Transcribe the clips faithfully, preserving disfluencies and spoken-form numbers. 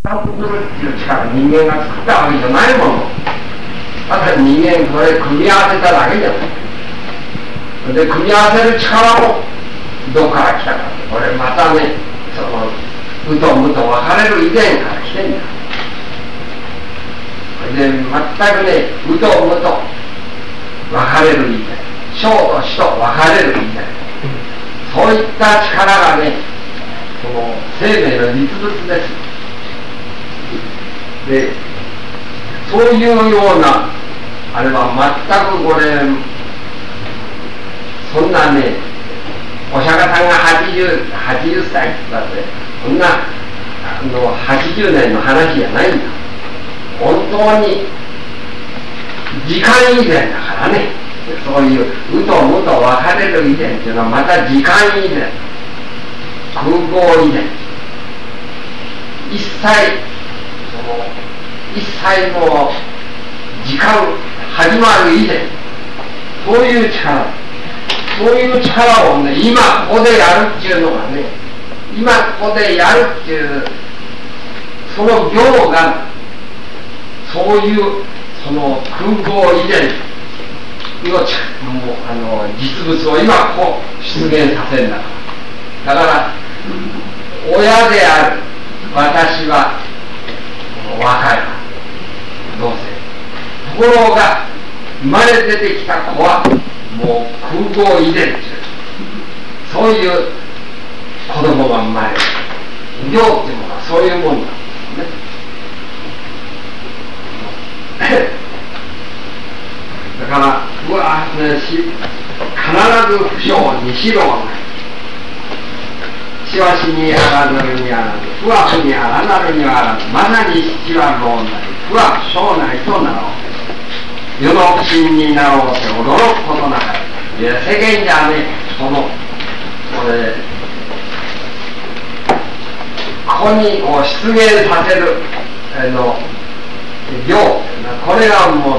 作るっていう力、人間が作ったわけじゃないもの。ただ人間これ組み合わせただけじゃない。で、組み合わせる力もどっから来たか。これまたね、その、うとむと分かれる以前から来てんだ。で、全くね、うとむと分かれる以前、小と死と分かれる以前、そういった力がね、その生命の実物です。で、そういうような、あれは全くこれ、そんなね、お釈迦さんがはちじゅう、はちじゅっさいって言ったって、そんなあのはちじゅうねんの話じゃないんだ。本当に時間以前だからね。そういううとむと分かれる以前っていうのはまた時間以前、空港以前、一切その一切の時間始まる以前、そういう力、そういう力をね、今ここでやるっていうのがね、今ここでやるっていうその行が、そういうその空港以前のもうあの実物を今こう出現させるんだから。だから親である私は若い同性。ところが生まれ出てきた子はもう空港以前という、そういう子供が生まれる。行っていうのはそういうもんなんですね。だからうわね、し必ず不祥にしろがない。しわしにあらざるにあらず、不悪にあらざるにはあらず、まさにしは老なり、不悪小なりとなろう。世の不信になろうと驚くことなかった。いや、世間じゃね、その、これ、ここにこう出現させる、あの、行、これがもう、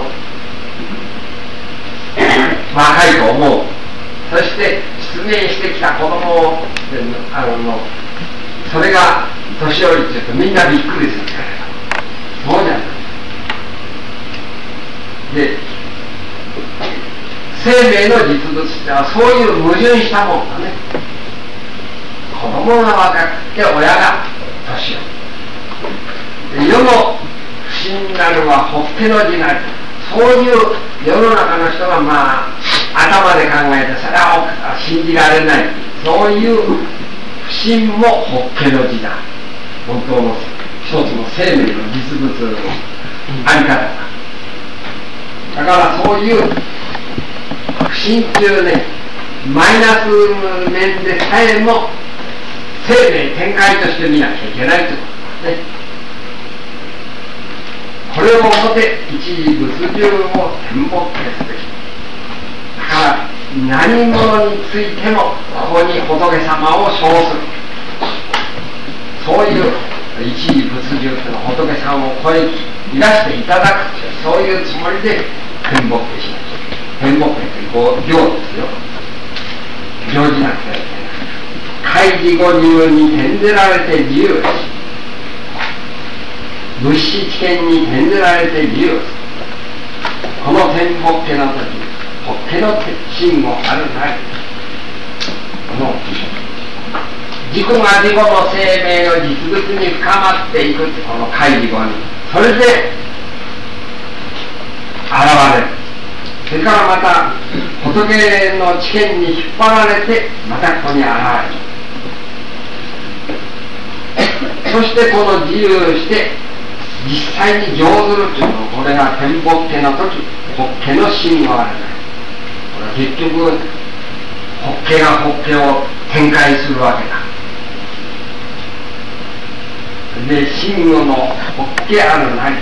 若いと思う。そして出現してきた子供をあのそれが年寄りって言うとみんなびっくりするから、そうじゃないで、生命の実物ってはそういう矛盾したもんだね。子供が若くて親が年寄り、世の不信なるはほっけの字なり、そういう世の中の人がまあ頭で考えてそれは信じられない、そういう不信もホッケの字だ。本当の一つの生命の実物のあり方だ。だからそういう不信っていうね、マイナス面でさえも生命展開として見なきゃいけないということですね。これをもって一時仏従を天没すべき。だから何者についてもここに仏様を称する、そういう一時仏従というのは仏様をここにいらしていただくという、そういうつもりで天没しなきゃ。天没ってこう行ですよ。行じなくてはいけない。開示後入に転ぜられて自由し、物資知見に転ぜられて自由する。この天法家の時、法家の真語あるない。この自己が自己の生命の実物に深まっていく、この開示後に。それで現れる。それからまた仏の知見に引っ張られて、またここに現れる。そしてこの自由して実際に成ずるというのは、これが天法家の時、法家の真語あるない。これは結局法家が法家を展開するわけだ。で、真語の法家あるない。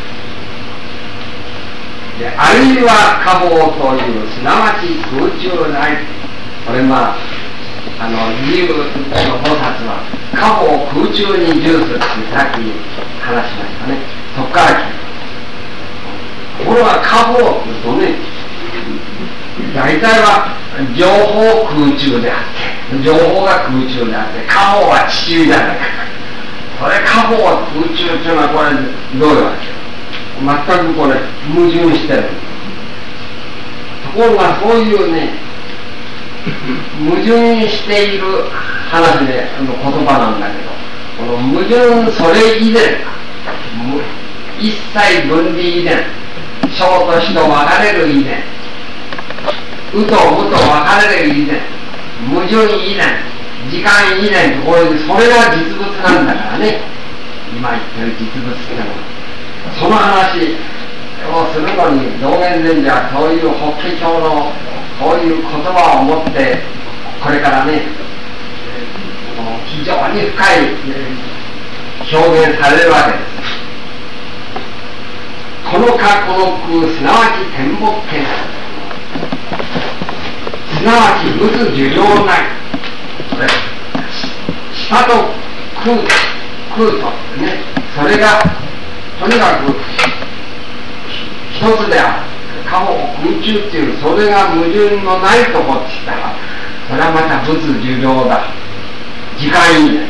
で、あるいは果報という、すなわち空中ない。これまああの自由の菩薩は果報を空中に重するってさっき話しましたね。そこから来る。ところが果報っていうとね、大体は情報空中であって、情報が空中であって、果報は地中じゃないか。 それ過方宇宙っていうのはこれどういうわけよ。全くこれ矛盾してる。ところがそういうね矛盾している話での言葉なんだけど、この矛盾それ以前一切分離以前、小と死と分かれる以前、うと無と分かれる以前、矛盾以前、時間以前とこういう、それが実物なんだからね、今言ってる実物ってのは。その話をするのに道元禅師はそういう法華経のこういう言葉を持ってこれからね非常に深い表現されるわけです。このかこの空、すなわち天目圏、すなわち仏受領ない、下と空、空とね、それがとにかく一つである。過方空中っていう、それが矛盾のないとこって言ったら、それはまた仏受領だ。時間以内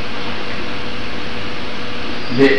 だ。で、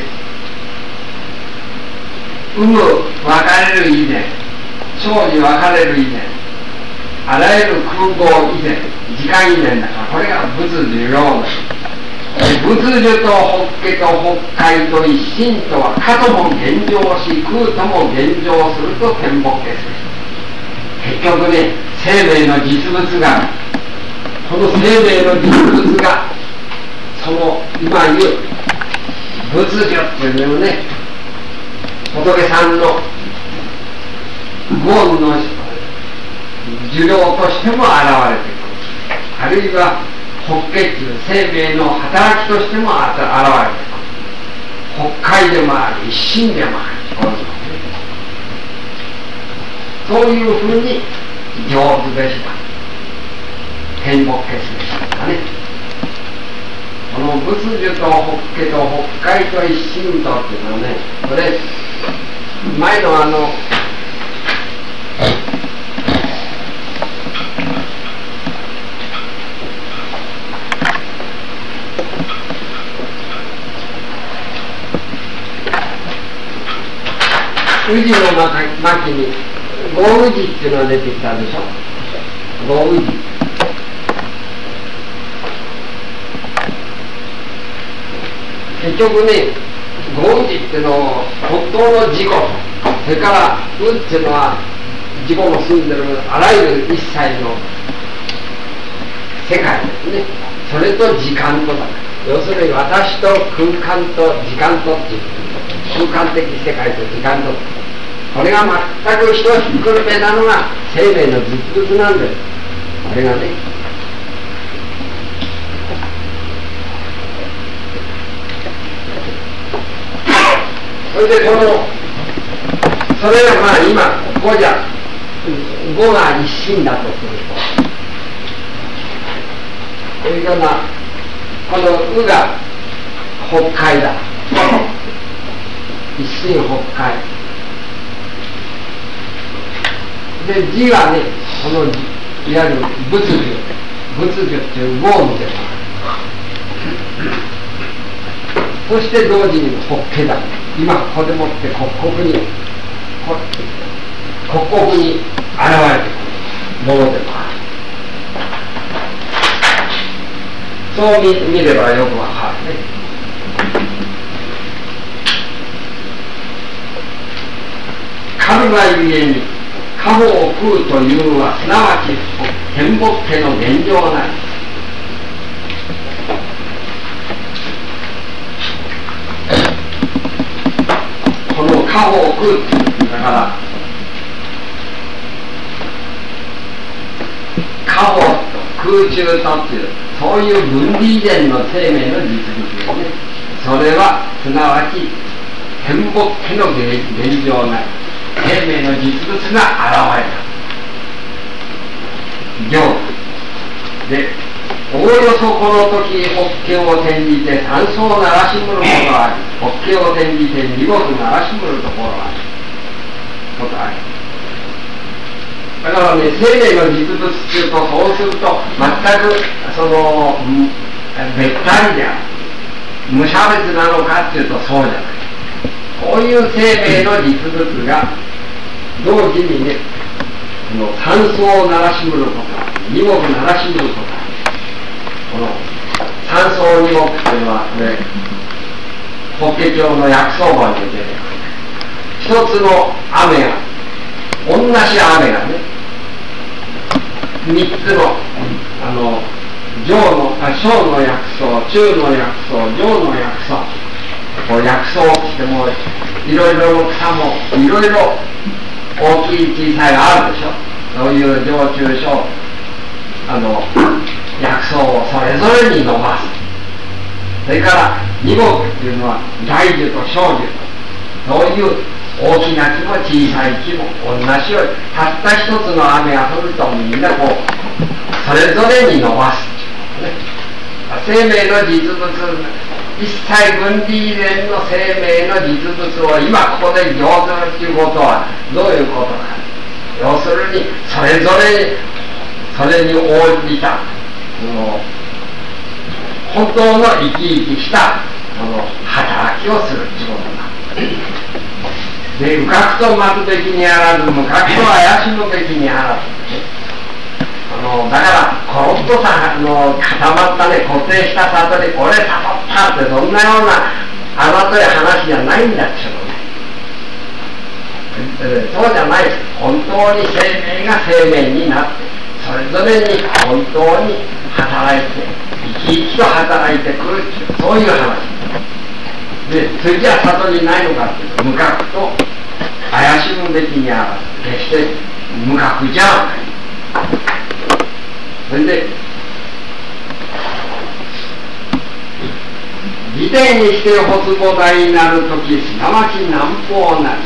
有無分かれる以前、生じ分かれる以前、あらゆる空母以前、時間以前だから、これが仏受領だ。仏受と法華と法界と一心とは、かとも現状し、空とも現状すると天目化する。結局ね、生命の実物が、この生命の実物が、その今言う仏受っていうのをね、仏さんのご恩の受領としても現れてくる。あるいは法華っていう生命の働きとしても現れてくる。法界でもある、一心でもある。そういうふうに上手でした。天目化すべしだね。この仏受と法華と法界と一心とっていうのはね、これ前のあの宇治の巻に五宇治っていうのが出てきたでしょ。五宇治結局ね、五宇治っていうのを本当の自己、それから宇っていうのは自己の住んでるあらゆる一切の世界ですね。それと時間とだ。要するに私と空間と時間とっていう空間的世界と時間と、これが全くひとひっくるめなのが生命の実物なんです。これがね、それでこのそれがまあ今ここじゃ語が一心だとすると、こういうようなこの「う」が法界だ。一心法界で、字はね、このいわゆる仏受、仏受っていう語に出ます。そして同時に法華だ。今ここでもって刻々に刻々に現れてくるものでもある。そう 見, 見ればよくわかるね。かるがゆえに過方空というのはすなわち天目化の現状なり。この過方空っていうだから過方空中とっていうそういう分離以前の生命の実物ですね。それはすなわち天目化の現状なり。生命の実物が現れた行で、おおよそこの時法華を転じて三層ならしむることがあり、法華を転じて見事ならしむるところがあることあり。だからね、生命の実物っていうと、そうすると全くそのべったりである。 無差別なのかっていうとそうじゃない。こういう生命の実物が同時にね、この三層を鳴らしむること、二目鳴らしむること、この三層二目っていうのはね、法華経の薬草本に出てくる。一つの雨が、同じ雨がね、三つの、あの、上の、あ、小の薬草、中の薬草、上の薬草、こう薬草ってしても、いろいろの草も、いろいろ大きい小さいがあるでしょ。そういう上中小、あの、薬草をそれぞれに伸ばす。それから二目っていうのは大樹と小樹と、そういう大きな木も小さい木も同じように、たった一つの雨が降るとみんなこうそれぞれに伸ばすっていうことね。生命の実物、一切分離連の生命の実物を今ここで行ずるっていうことはどういうことか。要するにそれぞれそれに応じた本当の生き生きしたこの働きをするっていうことだ。で、うかくと待つべきにあらず、無かくと怪しむべきにあらず、ね、あのだからコロッとさあの固まったね、固定した悟り、俺悟ったってそんなようなあざとい話じゃないんだっていうのね。そうじゃない。本当に生命が生命になって、それぞれに本当に働いて、生き生きと働いてくるっていう、そういう話で、それじゃあ悟りないのかっていうと、無覚と怪しむべきにあらず、決して無覚じゃない。それで義典にして発母大になるとき、すなわち南方なり、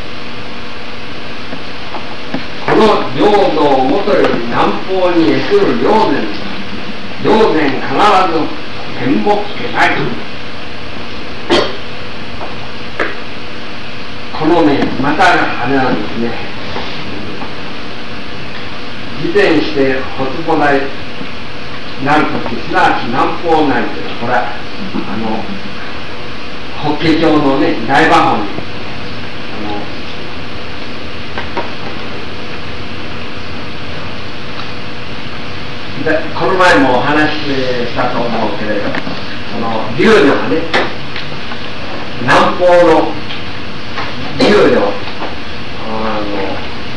この領土をもとより南方に得する領然、領然必ず天目家なり。このね、またあれなんですね。義典して発母大になるとき、すなわち南方なりというのは、これはあの法華経のね、大馬本にあのでこの前もお話ししたと思うけれど、その龍女がね、南方の龍女をあの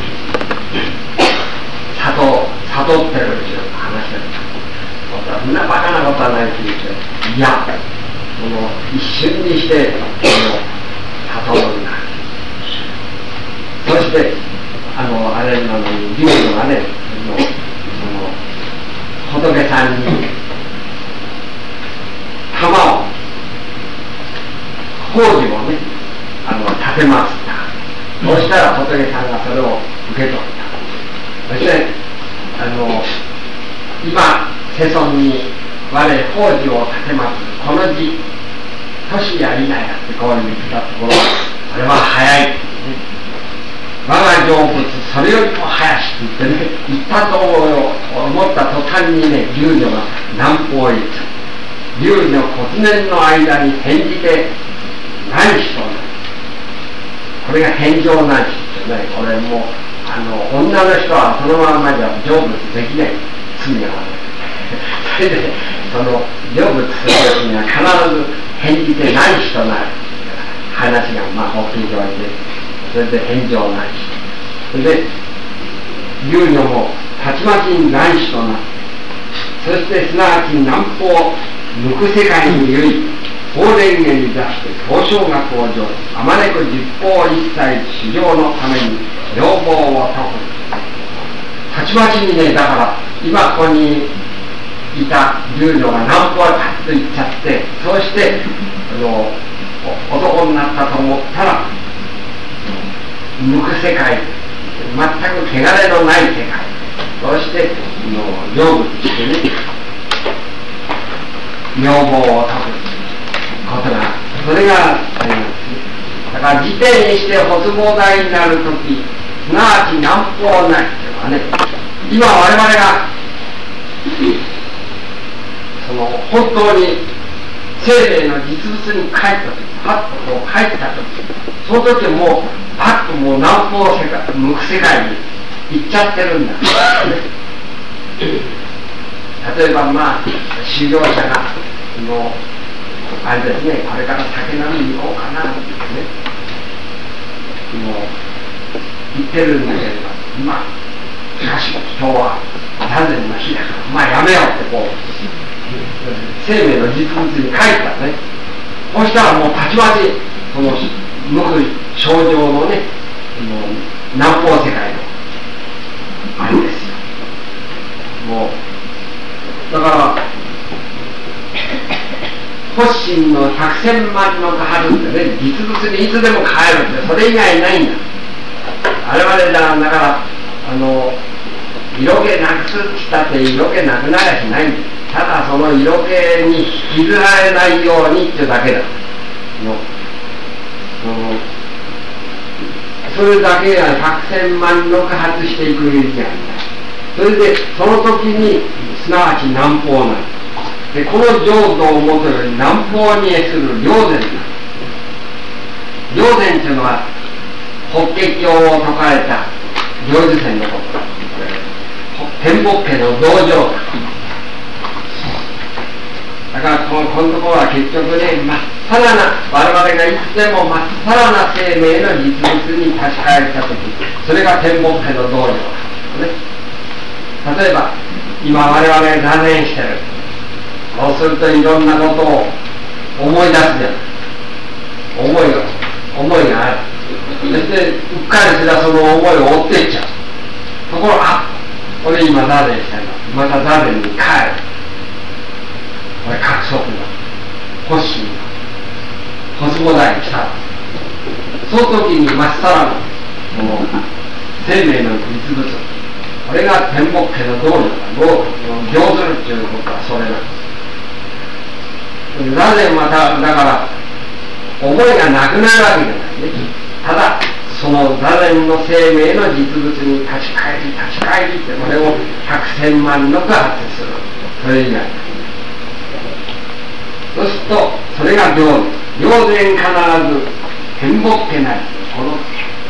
悟悟ってるっていう話です。そんなバカなことはないって言って、いや、その一瞬にして悟るんだ。そしてあのあれなのに龍女がね、その仏さんに玉を宝珠をね、あの立てました。そうしたら仏さんがそれを受け取った。そしてあの今世尊に我宝珠を立てます。この字年やりなやってこういう言ったところ、それは早い、ね、我が成仏それよりも早しって言ってね、言ったと思った途端にね、龍女が南方へ行った。龍女骨年の間に返じて何しとんだ。これが返上何しってね、これもうあの女の人はそのままじゃ成仏できない、罪がある。それでその成仏する時には必ず返じて何しとなる話がまあ法華経で、それで返上何し、それで龍女もたちまちに何しとなる。そしてすなわち南方抜く世界にゆい法蓮華に出して東照学を成就、あまねく十方一切修行のために要望を解く。たちまちにね、だから今ここにいた龍女が南方へパッと行っちゃって、そうしてあの男になったと思ったら抜く世界、全く汚れのない世界、そして成仏してね、要望を解くことが、それがあります。だから時点にして発母大になるとき、すなわち南方なりというのはね、今我々がその本当に生命の実物に帰った時、パッとこう帰った時、その時もうパッともう南方世界、向く世界に行っちゃってるんだ、ね、例えばまあ修行者がもうあれですね、これから酒飲みに行こうかなってね、もう言ってるんだけれど、まあしかし今日は残念の日だからまあやめようってこう生命の実物に帰ったね。そしたらもうたちまちその無垢症状のね、南方世界のあれですよ。もうだから発心の百千万の波るってね、実物にいつでも帰るってそれ以外ないんだ。我々だだからあの色気なくすって言ったって色気なくなりゃしないんだ。ただその色気に引きずられないようにっていうだけだの、うん、それだけが百千万の加発していく意味なんだ。それでその時にすなわち南方なんだ。でこの浄土をもとより南方に謁する霊禅だ。霊禅っていうのは法華経を説かれた行事仙のことだ。天目家の道場だ。だからこの、このところは結局ね、まっさらな我々がいつでもまっさらな生命の実物に立ち返ったとき、それが天目家の道場だ、ね。例えば今我々が座禅してる。そうするといろんなことを思い出すじゃない。思いが思いがある。そしてうっかりすらその思いを追っていっちゃう。ところが、あ、俺今座禅してるの。また座禅に帰る。これ確則だ。発心だ。発母台に来た。その時にまっさらのこの生命の実物。これが天目家の道場だ。行ずるっていうことはそれなんです。座禅はだから思いがなくなるわけじゃないね。ただその座禅の生命の実物に立ち返り立ち返りってこれを百千万のく発する。それ以外そうするとそれが行禅。行禅必ず天目家なりこの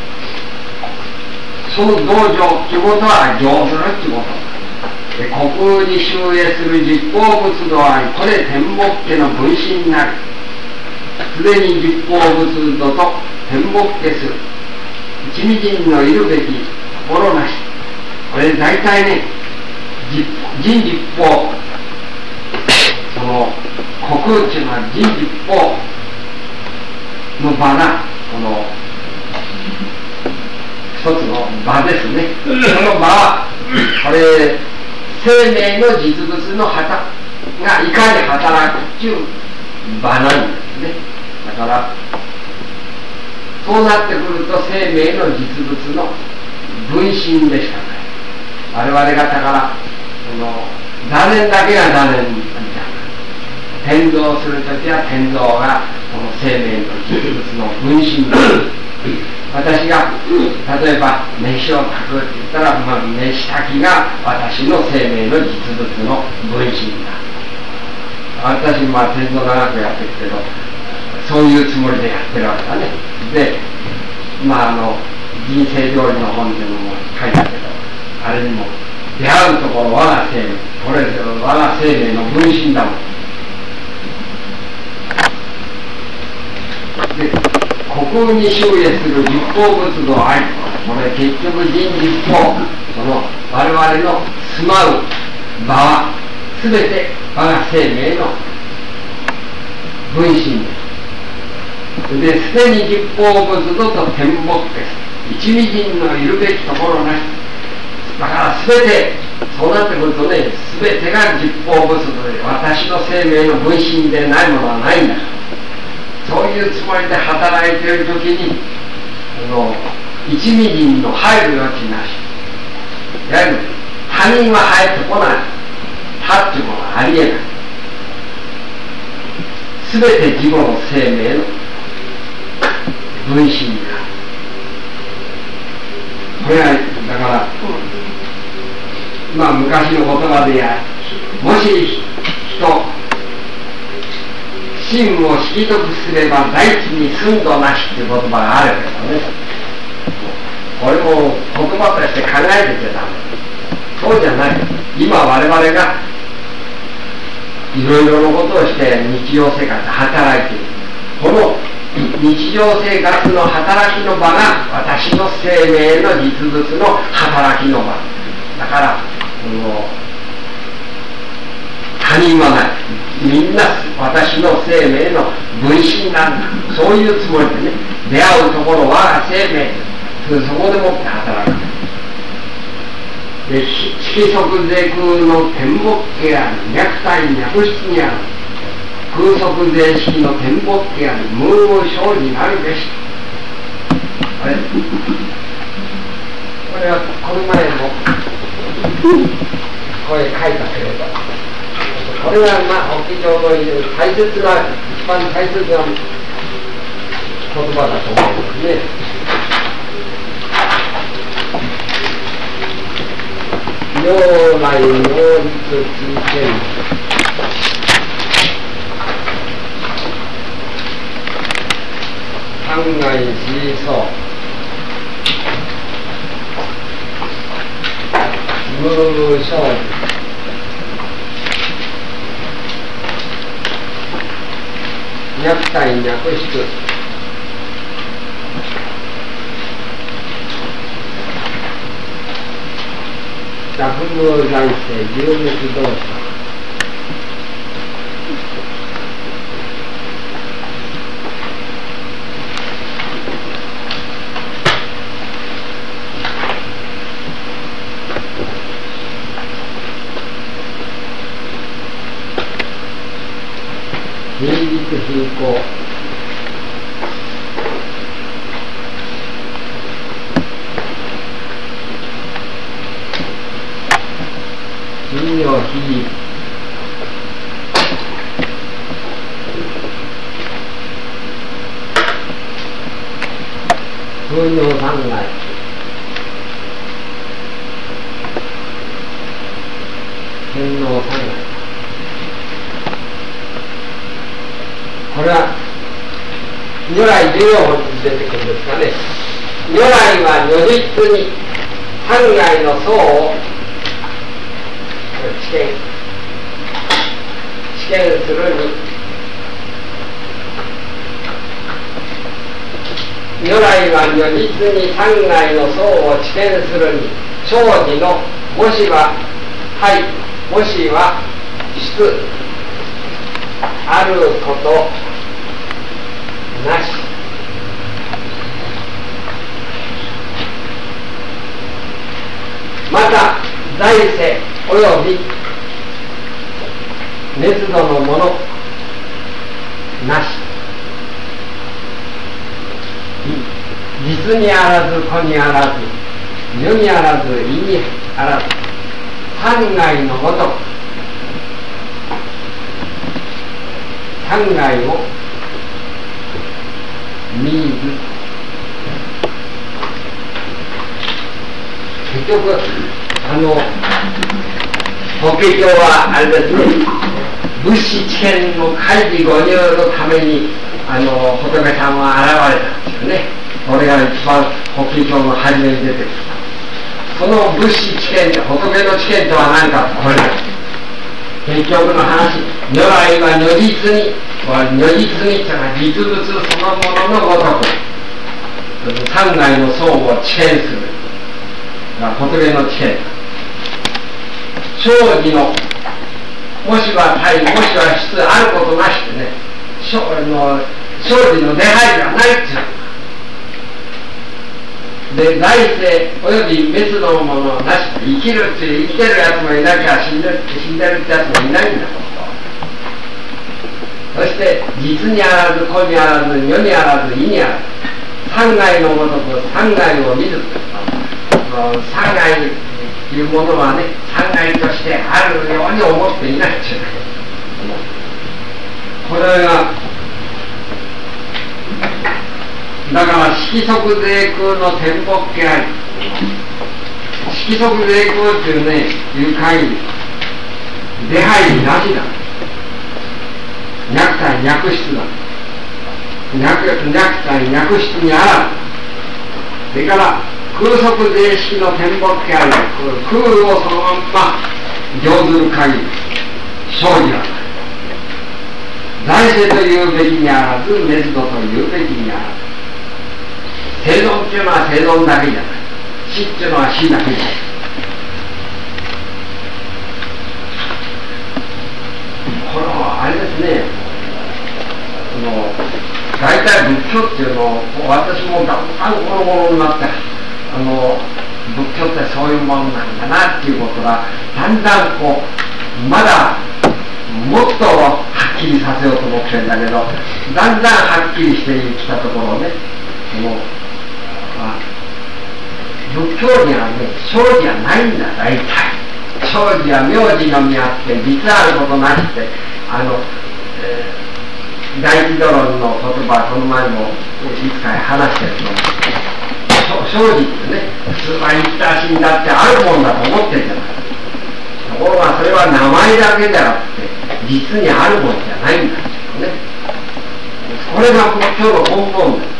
その道場っていうことは行するっていうことで、虚空に集営する実行仏度あり、これ天目家の分身になる。すでに実行仏度と天目家する一味人のいるべきところなし。これ大体ね、人実法、その虚空っていうのは人実法の場がこの一つの場ですね。その場はこれ生命の実物の旗がいかに働くっていう場なんですね。だからそうなってくると生命の実物の分身でしかない。我々方からこの座禅だけが座禅みたいな、天道するときは天道がこの生命の実物の分身だ。私が例えば飯を炊くって言ったら、まあ、飯炊きが私の生命の実物の分身だ。私もまあ天道長くやってるけどそういうつもりでやってるわけだね。でまああの人生料理の本っていうのも書いてあるけど、あれにも出会うところ我が生命、これ我が生命の分身だもん。で虚空に集営する実行仏度あり、これ結局人実法、その我々の住まう場は全て我が生命の分身です。で、すでに実法仏度と天目です。一味人のいるべきところなし。だから全てそうなってくるとね、全てが実法仏度で私の生命の分身でないものはないんだから。そういうつもりで働いているときにあの一味人の入る余地なし。いわゆる他人は入ってこない。他っていうものはありえない。すべて自己の生命の分身だ。これはだから、まあ昔の言葉でや、もし人真を知り得すれば大地に寸度なしっていう言葉があるけどね、これも言葉として考えてちゃダメ。そうじゃない。今我々がいろいろなことをして日常生活働いている、この日常生活の働きの場が私の生命の実物の働きの場だから、この他人はない、みんな私の生命の分身なんだ、そういうつもりでね、出会うところは生命、そこでもって働く。で色即是空の天木家あり、脈体脈質にある空即是式の天木家あり、無無生になるべし。これこれはこの前もこれ書いたけれど、これはまあ法華経の言う大切な、一番大切な言葉だと思いますね。如来如実知見、三界思想、無無生寺、脈体脈質、百無在世十滅動作、現実貧困、信用非実、風尿三害、天皇三害、これは如来十四本に出てくるんですかね。如来は如実に三害の相を知見知見するに、如来は如実に三害の相を知見するに、生じのもしははいもしは質あることなし、また在世および熱度のものなし、実にあらず個にあらず世にあらず意にあらず、三害のごとく三害を見ず、結局あの法華経はあれですね、物資知見の開示誤入のためにあの仏さんは現れたんですよね。これが一番法華経の初めに出てくる。その物資知見、仏の知見とは何か、これ結局の話、如来は如実に、如実にというのは実物そのもののごとく三害の相を知見するが仏の知見。生じのもしは体、もしは質あることなしでね、生の生じの出入りがないっていうで、来世および滅のものなし、生きるっていう生きてるやつもいなきゃ死んでるって死んでるってやつもいないんだと。そして実にあらず個にあらず世にあらず意にあらず、三害のごとく三害を見ず、三害というものはね、三害としてあるように思っていないっていう。これがだから色即是空の天木家あり、色即是空っていうね、いう限り出入りなしだ。 虐待虐失だ。虐待虐失にあらず、それから空足税式の天木家ある空をそのまんま行ずる限り生じはない。財政というべきにあらず、滅度というべきにあらず、生存っていうのは生存だけじゃない、死っていうのは死だけじゃない。これはあれですね、その大体仏教っていうのを私もだんだんこの頃になって、あの仏教ってそういうものなんだなっていうことがだんだんこうまだもっとはっきりさせようと思ってるんだけど、だんだんはっきりしてきたところね、そのあ仏教にはね生じはないんだ。大体生じは名字のみあって実あることなくて、あの、えー、第一ドロンの言葉この前もいつか話してると思う。生じってね、普通は生きた死んだってあるもんだと思ってるじゃない。ところがそれは名前だけであって実にあるもんじゃないんだけどね。これが仏教の根本です。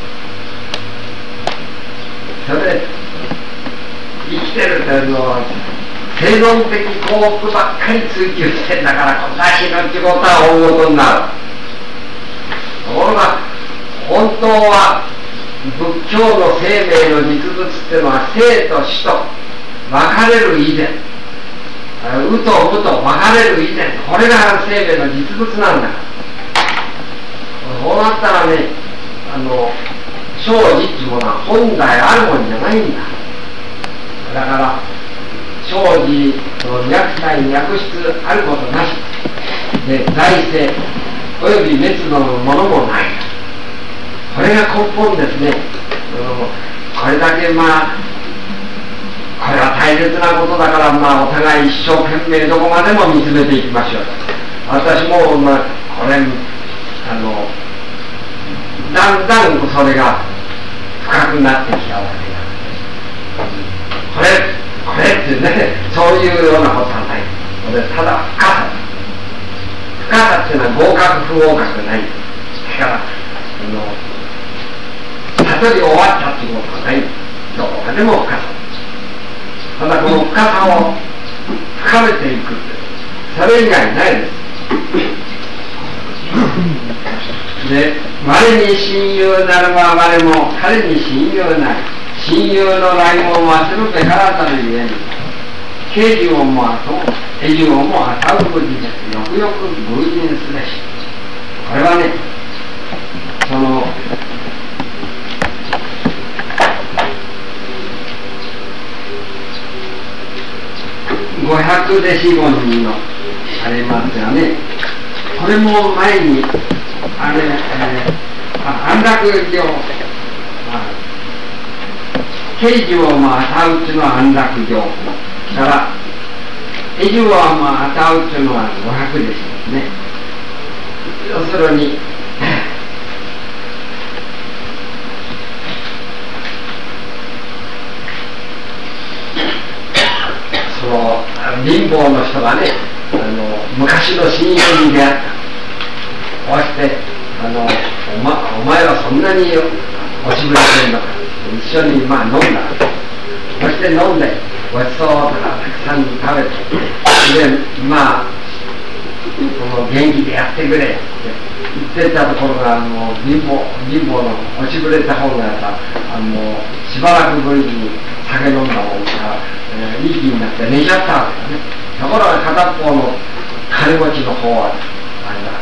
それで生きてるというのは生存的幸福ばっかり追求してんだから、こんな死ぬってことは大事になる。ところが本当は仏教の生命の実物っていうのは生と死と分かれる以前、うと無と分かれる以前、これが生命の実物なんだから。そうなったらね、あの生じっていうものは本来あるもんじゃないんだ。だから生じの虐待虐失あることなしで、財政および滅度のものもない。これが根本ですね。これだけまあこれは大切なことだから、まあお互い一生懸命どこまでも見つめていきましょう。私もまあこれあのだんだんそれが深くなってきたわけだ。これこれってね、そういうようなことはない。これただ深さ。深さっていうのは合格不合格ない。だからあの悟り終わったっていうことはない。どこまでも深さ。ただこの深さを深めていくって、それ以外ないです。で、我に親友ならば我も彼に親友なり、親友の来門はするべからざるゆえに、刑事をもあと永住をもあたう無事です。よくよく偶然すべし。これはね、そのごひゃく弟子ご人のありますよね。これも前にあれ、えー、あ安楽行刑事をまあ当たうっていうのは安楽行だから永住をまあ当たうっていうのはごひゃく弟子ですね。要するにその貧乏の人がね、あの昔の親友に出会った。こうしてあの お, ま、お前はそんなにおしぶれてるのか、一緒にまあ飲んだ。そして飲んでごちそうとかたくさん食べて、でまあその元気でやってくれって言ってたところが、あの貧乏貧乏のおしぶれた方がさ、あのしばらくぶりに酒飲んだもんから、えー、いい気になって寝ちゃったわけだね。ところが片っぽの金持ちの方はあれだ、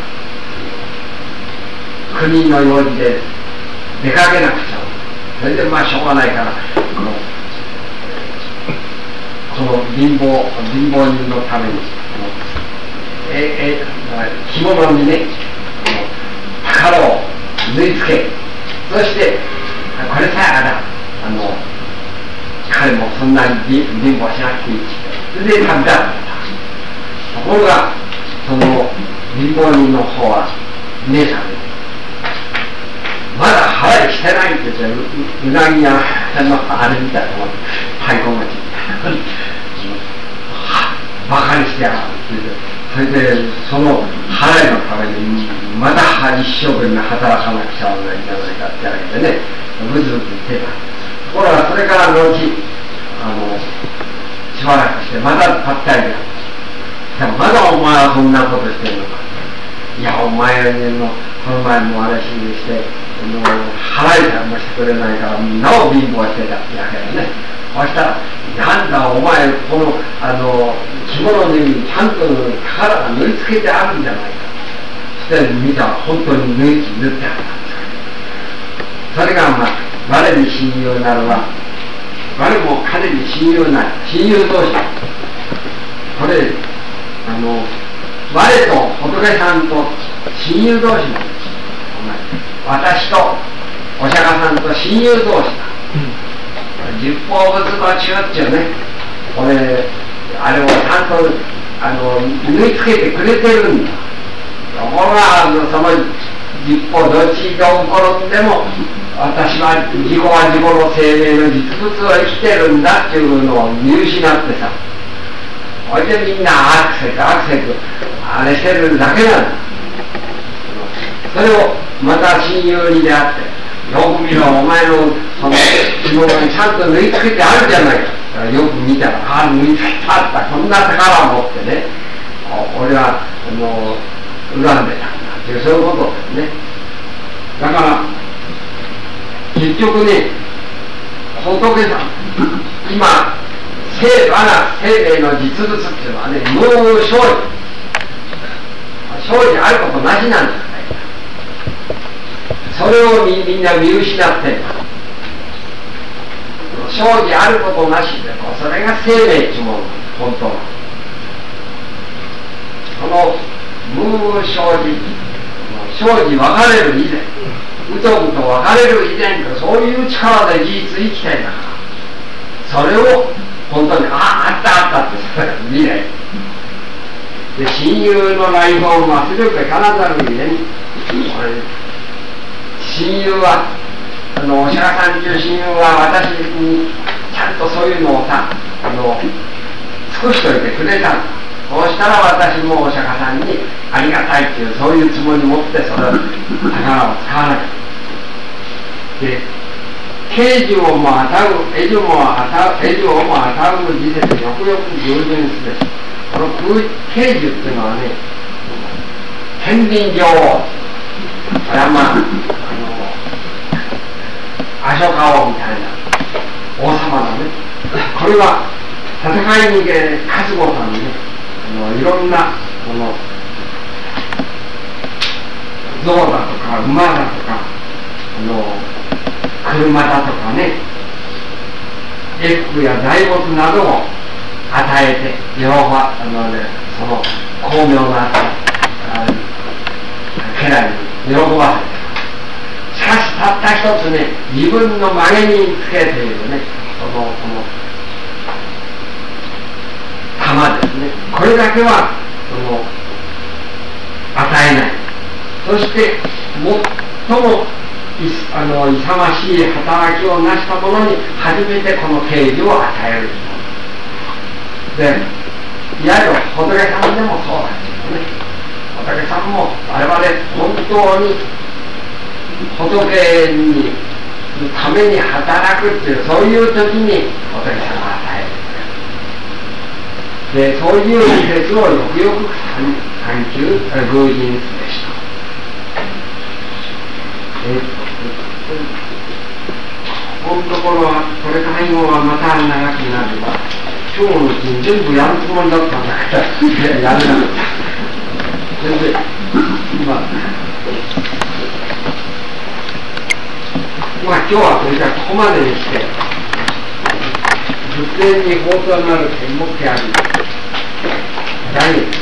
国の用事で出かけなくちゃ。それでまあしょうがないからこのこの貧乏貧乏人のためにええ着物にね宝を縫い付け、そしてこれさえあらあの彼もそんなに貧乏しなくていい。それで旅立った。ところがその貧乏人の方は姉さんでまだ払いしてないって言って、 う, うなぎ屋のあれみたいなもん、太鼓持ちバカにしてやがるって言って、 それでその払いのためにまた一生懸命働かなくちゃならないんじゃないかってわけでね、ブツブツ言ってた。ところがそれから後あのしばらくしてまたぱったりで、まだお前はそんなことしてるのか。いやお前のこの前もあれしにしてもう払いさえもしてくれないからみんなを貧乏してたってわけだね。そしたらなんだお前このあの着物にちゃんと宝が縫い付けてあるんじゃないか。そして見たら本当に縫い縫ってあったんですから、それがまあ我に親友なるは我も彼に親友なる親友同士これあの我と仏さんと親友同士なんです。私とお釈迦さんと親友同士だ、うん、十方仏の中っていうね、これあれをちゃんとあの縫い付けてくれてるんだ。ところがあのその十方どっちが起こるんでも私は自己は自己の生命の実物を生きてるんだっていうのを見失ってさ、それでみんなアクセクアクセクあれしてるだけなんだ。それをまた親友に出会って、よく見ろお前のその着物にちゃんと縫い付けてあるじゃないか。よく見たらああ縫い付けてあった、こんな宝を持ってね、俺はあの恨んでたんだっていう、そういうことですね。だから結局ね、仏さん今生我が生命の実物っていうのはね、無生理生理あることなしなんです。それを み, みんな見失ってる。生じあることなしでもそれが生命っていうもの、本当はその無生じ生じ分かれる以前、うとうと分かれる以前とそういう力で事実生きてんだから、それを本当にあああったあったって見ないで、親友の来訪を忘れるか必ざるにね、親友はあのお釈迦さんという親友は私にちゃんとそういうのをさあの尽くしといてくれたんだ。そうしたら私もお釈迦さんにありがたいっていうそういうつもり持ってそれを宝を使わなきゃ。で慶寿をもあたう恵寿もあたう恵寿をもあたう時節よくよく従順すべし。この慶寿っていうのはね、天秤女王、これはまあ、あのアショカ王みたいな王様だね。これは戦いに行け勝つごとにね、あのいろんなこの象だとか馬だとかあの車だとかね、衣服や財物などを与えて喜ばあの、ね、その巧妙な家来に喜ばせて、しかしたった一つね、自分の曲げにつけているね、そのこの玉ですね、これだけはその与えない。そして最もあの勇ましい働きを成した者に初めてこの啓示を与える。で、いわゆる仏さんでもそうなんですよね。仏さんも我々本当に仏にために働くっていうそういう時に仏さんが与える。で、そういう理説をよくよく探求偶人すべしと。えーこのところはこれから以後はまた長くなるわ。今日のうちに全部やるつもりだったんだからやれなかった。それで今まあ今日はこれからここまでにして仏典に放送になる演目であり第